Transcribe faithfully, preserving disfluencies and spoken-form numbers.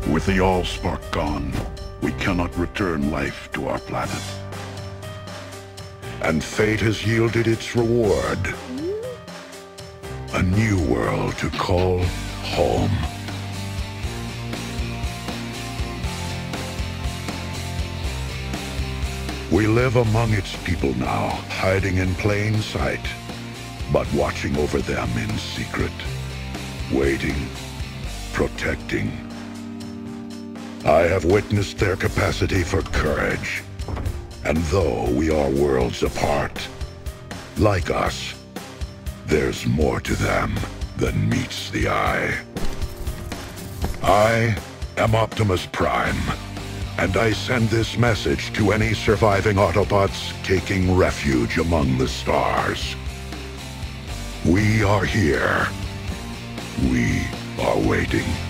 With the Allspark gone, we cannot return life to our planet. And fate has yielded its reward. A new world to call home. We live among its people now, hiding in plain sight, but watching over them in secret, waiting, protecting. I have witnessed their capacity for courage, and though we are worlds apart, like us, there's more to them than meets the eye. I am Optimus Prime, and I send this message to any surviving Autobots taking refuge among the stars. We are here. We are waiting.